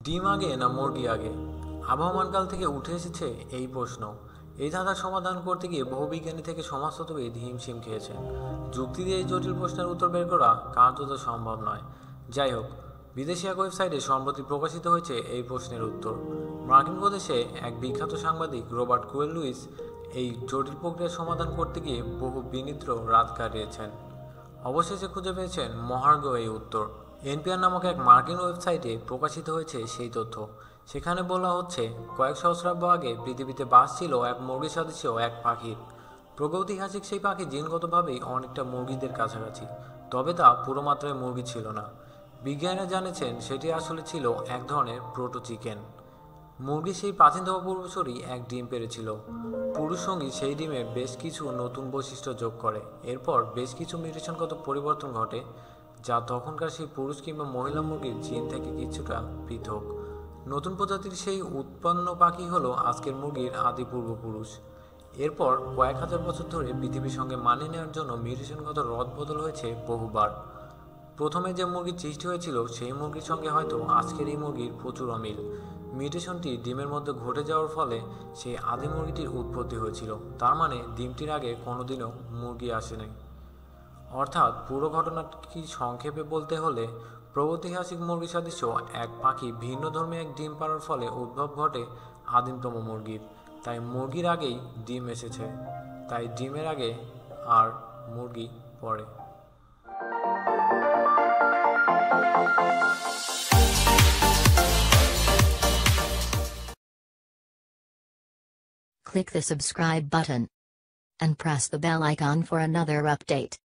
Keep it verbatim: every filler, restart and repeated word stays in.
ডিম আগে না মুরগি আগে? আবহমানকাল থেকে উঠে এসেছে এই প্রশ্ন। এই ধাঁধার সমাধান করতে গিয়ে বহু বিজ্ঞানী থেকে সমাজতত্ত্ববিদ হিমশিম খেয়েছেন। যুক্তি দিয়ে এই জটিল প্রশ্নের উত্তর বের করা কার্যত সম্ভব নয়। যাই হোক, বিদেশি এক ওয়েবসাইটে সম্প্রতি প্রকাশিত হয়েছে এই প্রশ্নের উত্তর। মার্কিন প্রদেশে এক বিখ্যাত সাংবাদিক রবার্ট কুয়েল লুইস এই জটিল প্রক্রিয়ার সমাধান করতে গিয়ে বহু বিনিদ্র রাত কাটিয়েছেন। অবশেষে খুঁজে পেয়েছেন মহার্ঘ এই উত্তর। এনপিআর নামক এক মার্কিন ওয়েবসাইটে প্রকাশিত হয়েছে সেই তথ্য। সেখানে বলা হচ্ছে, কয়েক সহস্রাব্দ আগে পৃথিবীতে বাস ছিল এক মুরগি সদৃশ এক পাখির। প্রগৈতিহাসিক সেই পাখি জিনগতভাবেই অনেকটা মুরগিদের কাছাকাছি, তবে তা পুরো মাত্রায় মুরগি ছিল না। বিজ্ঞানীরা জানিয়েছেন সেটি আসলে ছিল এক ধরনের প্রোটো চিকেন। মুরগি সেই প্রাচীনতম পূর্বসূরি এক ডিম পেড়েছিল। পুরুষ সঙ্গী সেই ডিমে বেশ কিছু নতুন বৈশিষ্ট্য যোগ করে। এরপর বেশ কিছু মিউটেশনগত পরিবর্তন ঘটে, যা তখনকার সেই পুরুষ কিংবা মহিলা মুরগির জিন থেকে কিছুটা পৃথক। নতুন প্রজাতির সেই উৎপন্ন পাখি হলো আজকের মুরগির আদি পূর্বপুরুষ। এরপর কয়েক হাজার বছর ধরে পৃথিবীর সঙ্গে মানিয়ে নেওয়ার জন্য মিউটেশনগত রদবদল হয়েছে বহুবার। প্রথমে যে মুরগির সৃষ্টি হয়েছিল সেই মুরগির সঙ্গে হয়তো আজকের এই মুরগির প্রচুর অমিল। মিউটেশনটি ডিমের মধ্যে ঘটে যাওয়ার ফলে সেই আদি মুরগিটির উৎপত্তি হয়েছিল। তার মানে ডিমটির আগে কোনোদিনও মুরগি আসেনি। অর্থাৎ পুরো ঘটনাটি সংক্ষেপে বলতে হলে, প্রাগৈতিহাসিক মুরগি সদৃশ এক পাখি ভিন্ন ধর্মী এক ডিম পাড়ার ফলে উদ্ভব ঘটে আদিমতম মুরগির। তাই মুরগির আগেই ডিম এসেছে, তাই ডিমের আগে আর মুরগি পরে। Click the subscribe button and press the bell icon for another update.